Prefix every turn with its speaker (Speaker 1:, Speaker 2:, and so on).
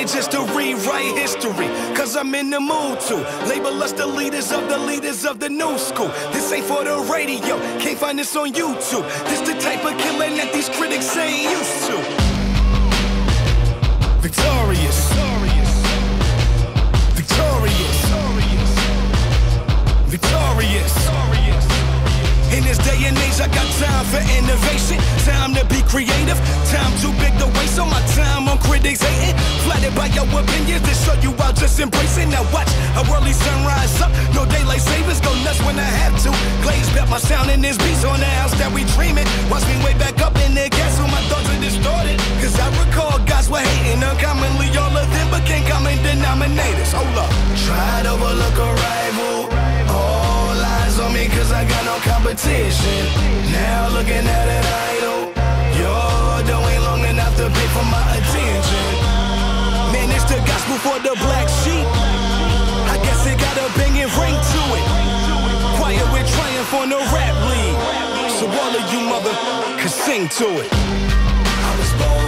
Speaker 1: just to rewrite history, cause I'm in the mood to label us the leaders of the new school. This ain't for the radio, can't find this on YouTube. This the type of killing that these critics ain't used to. Victorious, victorious, victorious. In this day and age, I got time for innovation, time to be creative, time too big to waste on my time on critics hating. Flattered by your opinions to show you I'll just embrace it. Now watch a early sunrise up, no daylight savings, go nuts when I have to. Glaze back my sound in this beats on the house that we dreaming. Watch me way back up in the castle, my thoughts are distorted. Cause I recall guys were hating uncommonly, all of them became common denominators. Hold up, try to overlook a rival, all eyes on me cause I got no competition. Now looking at an idol, your dough ain't long enough to pay for my attention. Man, it's the gospel for the black sheep, I guess it got a banging ring to it. Quiet with triumph on the rap league, so all of you mother can sing to it. I was born